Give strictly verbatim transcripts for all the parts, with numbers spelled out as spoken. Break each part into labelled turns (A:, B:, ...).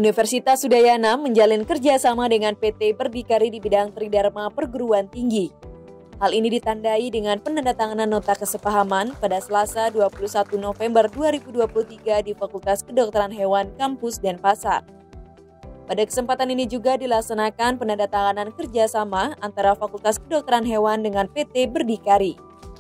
A: Universitas Udayana menjalin kerjasama dengan P T Berdikari di bidang Tridharma Perguruan Tinggi. Hal ini ditandai dengan penandatanganan nota kesepahaman pada Selasa dua puluh satu November dua ribu dua puluh tiga di Fakultas Kedokteran Hewan Kampus Denpasar. Pada kesempatan ini juga dilaksanakan penandatanganan kerjasama antara Fakultas Kedokteran Hewan dengan P T Berdikari.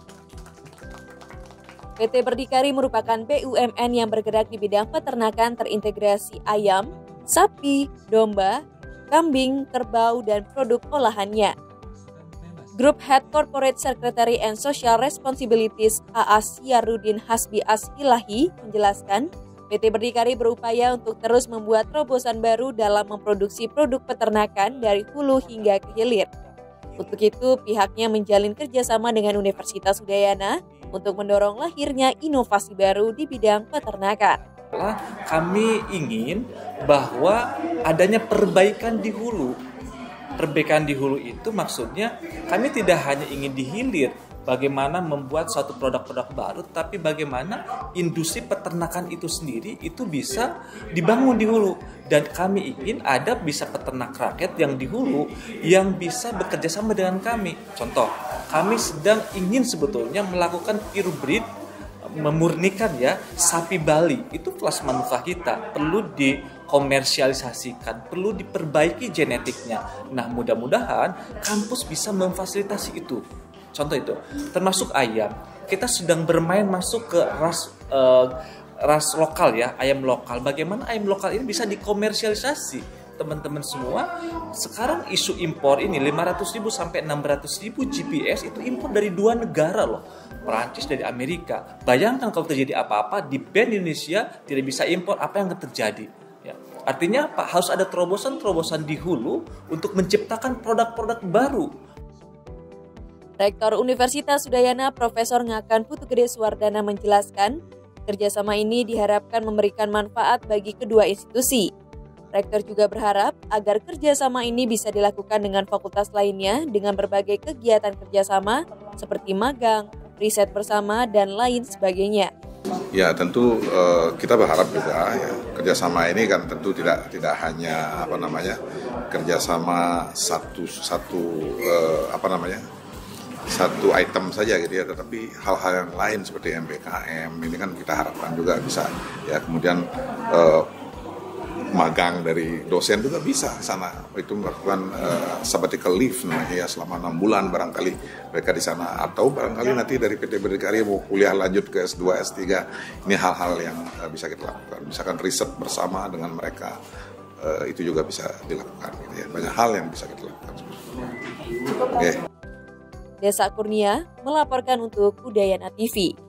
A: P T Berdikari merupakan B U M N yang bergerak di bidang peternakan terintegrasi ayam, sapi, domba, kambing, kerbau, dan produk olahannya. Group Head Corporate Secretary and Social Responsibilities A A Syarudin Hasbi Ashilahi menjelaskan, P T Berdikari berupaya untuk terus membuat terobosan baru dalam memproduksi produk peternakan dari hulu hingga ke hilir. Untuk itu, pihaknya menjalin kerjasama dengan Universitas Udayana untuk mendorong lahirnya inovasi baru di bidang peternakan.
B: Kami ingin bahwa adanya perbaikan di hulu. Perbaikan di hulu itu maksudnya kami tidak hanya ingin di hilir, bagaimana membuat suatu produk-produk baru, tapi bagaimana industri peternakan itu sendiri itu bisa dibangun di hulu. Dan kami ingin ada bisa peternak rakyat yang di hulu yang bisa bekerja sama dengan kami. Contoh, kami sedang ingin sebetulnya melakukan pure breed, memurnikan ya sapi Bali. Itu kelas manufa kita, perlu dikomersialisasikan, perlu diperbaiki genetiknya. Nah, mudah-mudahan kampus bisa memfasilitasi itu. Contoh itu, termasuk ayam. Kita sedang bermain masuk ke ras uh, ras lokal ya, ayam lokal. Bagaimana ayam lokal ini bisa dikomersialisasi? Teman-teman semua, sekarang isu impor ini lima ratus ribu sampai enam ratus ribu G P S itu impor dari dua negara loh. Perancis dari Amerika. Bayangkan kalau terjadi apa-apa di ban Indonesia tidak bisa impor, apa yang akan terjadi? Ya. Artinya apa? Harus ada terobosan-terobosan di hulu untuk menciptakan produk-produk baru.
A: Rektor Universitas Udayana Profesor Ngakan Putugede Suwardana menjelaskan, kerjasama ini diharapkan memberikan manfaat bagi kedua institusi. Rektor juga berharap agar kerjasama ini bisa dilakukan dengan fakultas lainnya dengan berbagai kegiatan kerjasama seperti magang, riset bersama, dan lain sebagainya.
C: Ya tentu uh, kita berharap juga ya, kerjasama ini kan tentu tidak tidak hanya apa namanya kerjasama satu satu uh, apa namanya satu item saja gitu ya, tetapi hal-hal yang lain seperti M P K M ini kan kita harapkan juga bisa ya, kemudian uh, magang dari dosen juga bisa sana itu melakukan uh, sabbatical leave namanya ya, selama enam bulan barangkali mereka di sana, atau barangkali nanti dari P T Berdikari mau kuliah lanjut ke S dua S tiga. Ini hal-hal yang uh, bisa kita lakukan, misalkan riset bersama dengan mereka, uh, itu juga bisa dilakukan gitu ya. Banyak hal yang bisa kita lakukan. Oke. Okay.
A: Desa Kurnia melaporkan untuk Udayana T V.